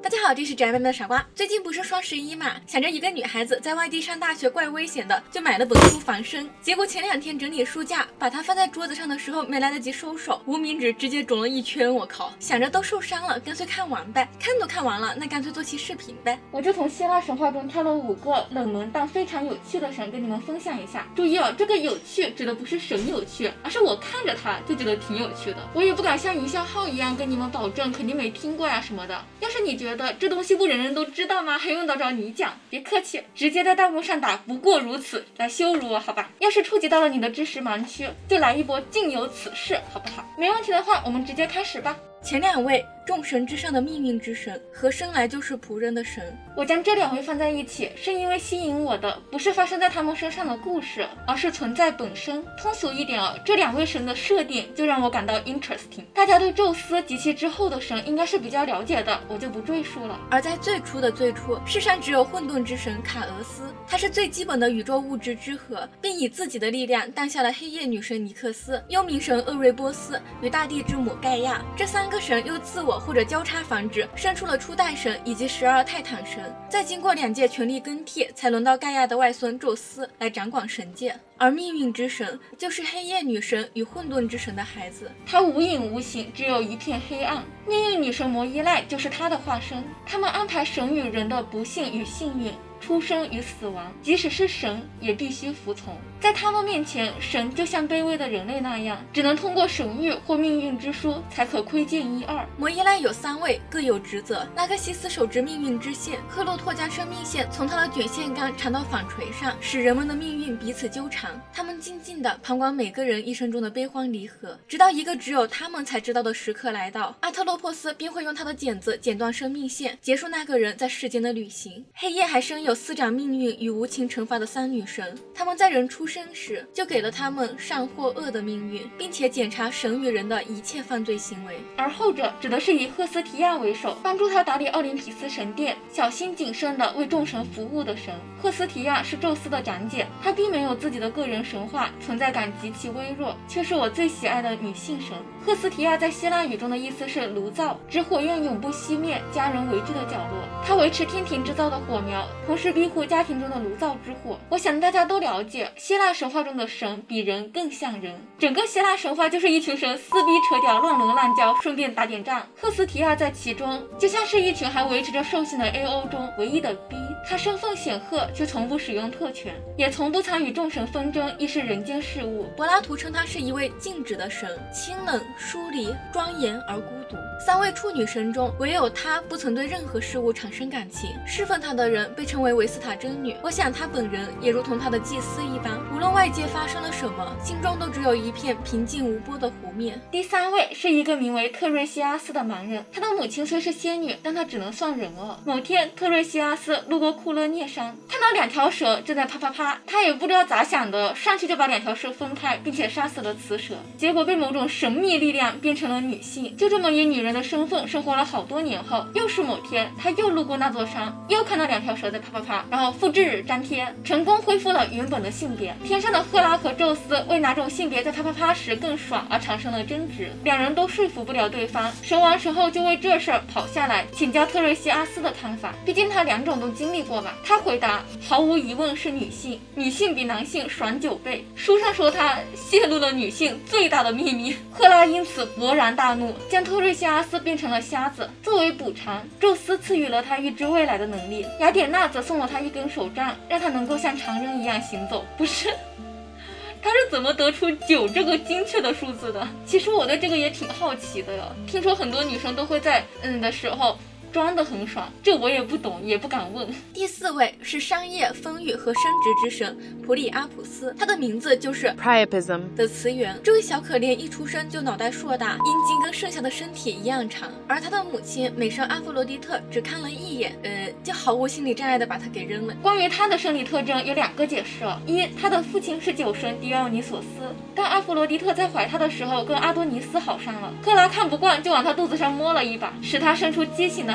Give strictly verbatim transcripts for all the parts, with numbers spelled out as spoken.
大家好，这是宅妹妹的傻瓜。最近不是双十一嘛，想着一个女孩子在外地上大学怪危险的，就买了本书防身。结果前两天整理书架，把它放在桌子上的时候没来得及收手，无名指直接肿了一圈。我靠！想着都受伤了，干脆看完呗。看都看完了，那干脆做期视频呗。我就从希腊神话中挑了五个冷门但非常有趣的神跟你们分享一下。注意哦，这个有趣指的不是神有趣，而是我看着它就觉得挺有趣的。我也不敢像营销号一样跟你们保证肯定没听过呀什么的。要是你觉得这东西不人人都知道吗？还用得着你讲？别客气，直接在弹幕上打不过如此来羞辱我好吧。要是触及到了你的知识盲区，就来一波竟有此事好不好？没问题的话，我们直接开始吧。前两位众神之上的命运之神和生来就是仆人的神，我将这两位放在一起，是因为吸引我的不是发生在他们身上的故事，而是存在本身。通俗一点哦，这两位神的设定就让我感到 interesting。大家对宙斯及其之后的神应该是比较了解的，我就不赘述了。而在最初的最初，世上只有混沌之神卡俄斯，他是最基本的宇宙物质之核，并以自己的力量诞下了黑夜女神尼克斯、幽冥神厄瑞波斯与大地之母盖亚。这三个神又自我或者交叉繁殖，生出了初代神以及十二泰坦神。再经过两届权力更替，才轮到盖亚的外孙宙斯来掌管神界。而命运之神就是黑夜女神与混沌之神的孩子，他无影无形，只有一片黑暗。命运女神摩伊赖就是他的化身，他们安排神与人的不幸与幸运，出生与死亡，即使是神也必须服从。在他们面前，神就像卑微的人类那样，只能通过神谕或命运之书才可窥见一二。摩伊赖有三位，各有职责。拉克西斯手执命运之线，克洛托将生命线从他的卷线杆缠到纺锤上，使人们的命运彼此纠缠。他们静静地旁观每个人一生中的悲欢离合，直到一个只有他们才知道的时刻来到，阿特洛珀斯便会用他的剪子剪断生命线，结束那个人在世间的旅行。黑夜还生有司掌命运与无情惩罚的三女神，他们在人出生时就给了他们善或恶的命运，并且检查神与人的一切犯罪行为。而后者指的是以赫斯提亚为首，帮助他打理奥林匹斯神殿，小心谨慎地为众神服务的神。赫斯提亚是宙斯的长姐，她并没有自己的个人神话，存在感极其微弱，却是我最喜爱的女性神。赫斯提亚在希腊语中的意思是炉灶，指火焰永不熄灭、家人围聚的角落。她维持天庭制造的火苗，同时庇护家庭中的炉灶之火。我想大家都了解，希腊神话中的神比人更像人。整个希腊神话就是一群神撕逼扯屌、乱伦乱交，顺便打点仗。赫斯提亚在其中就像是一群还维持着兽性的 A O 中唯一的逼。她身份显赫，却从不使用特权，也从不参与众神纷争，亦是人间事务。柏拉图称她是一位静止的神，清冷、疏离、庄严而孤独。三位处女神中，唯有她不曾对任何事物产生感情，侍奉她的人被称为维斯塔真女。我想她本人也如同她的祭司一般，无论外界发生了什么，心中都只有一片平静无波的湖面。第三位是一个名为特瑞西阿斯的蛮人，他的母亲虽是仙女，但他只能算人哦。某天，特瑞西阿斯路过库勒涅山，看到两条蛇正在啪啪啪，他也不知道咋想的，上去就把两条蛇分开，并且杀死了雌蛇，结果被某种神秘力量变成了女性。就这么以女人的身份生活了好多年后，又是某天，他又路过那座山，又看到两条蛇在啪啪啪，然后复制粘贴，成功恢复了原本的性别。天上的赫拉和宙斯为哪种性别在啪啪啪时更爽而产生了争执，两人都说服不了对方。神完神后就为这事儿跑下来请教特瑞西阿斯的看法，毕竟他两种都经历过吧。他回答，毫无疑问是女性，女性比男性爽九倍。书上说他泄露了女性最大的秘密，赫拉因此勃然大怒，将特瑞西阿斯变成了瞎子。作为补偿，宙斯赐予了他预知未来的能力，雅典娜则送了他一根手杖，让他能够像常人一样行走。不是他是怎么得出九这个精确的数字的？其实我对这个也挺好奇的呀。听说很多女生都会在嗯的时候装得很爽，这我也不懂，也不敢问。第四位是商业、丰裕和生殖之神普里阿普斯，他的名字就是 Priapism 的词源。这位小可怜一出生就脑袋硕大，阴茎跟剩下的身体一样长，而他的母亲美神阿弗罗狄特只看了一眼，呃，就毫无心理障碍的把他给扔了。关于他的生理特征有两个解释：一，他的父亲是酒神狄奥尼索斯，当阿弗罗狄特在怀他的时候跟阿多尼斯好上了，赫拉看不惯就往他肚子上摸了一把，使他生出畸形的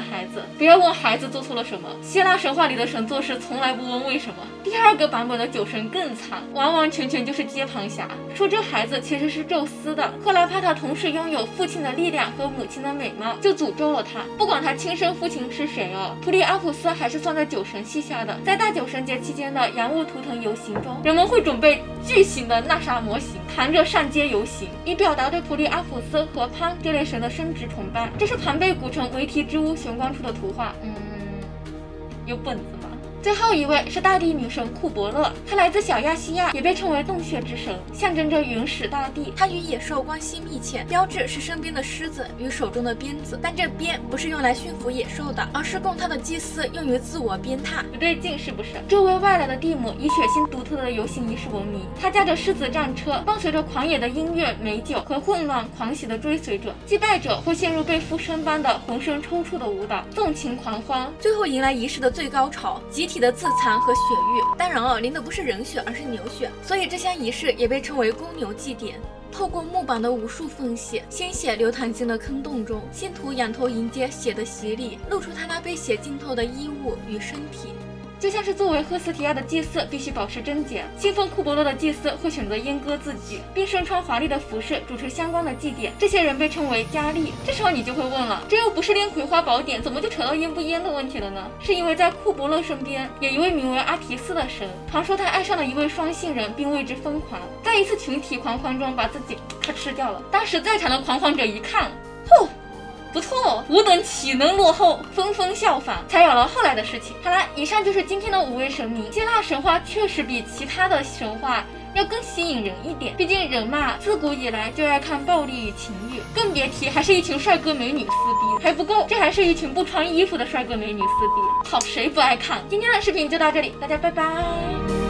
孩子。不要问孩子做错了什么，希腊神话里的神做事从来不问为什么。第二个版本的酒神更惨，完完全全就是接盘侠，说这孩子其实是宙斯的，后来怕他同时拥有父亲的力量和母亲的美貌，就诅咒了他。不管他亲生父亲是谁哦，普利阿普斯还是算在酒神系下的。在大酒神节期间的洋务图腾游行中，人们会准备巨型的纳沙模型，弹着上街游行，以表达对普利阿普斯和潘这类神的生殖崇拜。这是庞贝古城维提之屋悬挂出的图画。嗯，有本子吗？最后一位是大地女神库伯勒，她来自小亚细亚，也被称为洞穴之神，象征着原始大地。她与野兽关系密切，标志是身边的狮子与手中的鞭子，但这鞭不是用来驯服野兽的，而是供她的祭司用于自我鞭挞。不对劲是不是？这位外来的蒂姆以血腥独特的游行仪式闻名，他驾着狮子战车，伴随着狂野的音乐、美酒和混乱狂喜的追随者，祭拜者会陷入被附身般的浑身抽搐的舞蹈，纵情狂欢，最后迎来仪式的最高潮，集体的自残和血浴。当然哦，淋的不是人血，而是牛血，所以这项仪式也被称为公牛祭典。透过木板的无数缝隙，鲜血流淌进了坑洞中，信徒仰头迎接血的洗礼，露出他那被血浸透的衣物与身体。就像是作为赫斯提亚的祭司必须保持贞洁，信奉库伯勒的祭司会选择阉割自己，并身穿华丽的服饰主持相关的祭典。这些人被称为佳丽。这时候你就会问了，这又不是练葵花宝典，怎么就扯到阉不阉的问题了呢？是因为在库伯勒身边有一位名为阿提斯的神，传说他爱上了一位双性人，并为之疯狂，在一次群体狂欢中把自己咔吃掉了。当时在场的狂欢者一看，嚯，不错，吾等岂能落后，纷纷效仿，才有了后来的事情。好了，以上就是今天的五位神明。希腊神话确实比其他的神话要更吸引人一点，毕竟人嘛，自古以来就爱看暴力与情欲，更别提还是一群帅哥美女撕逼，还不够，这还是一群不穿衣服的帅哥美女撕逼，好，谁不爱看？今天的视频就到这里，大家拜拜。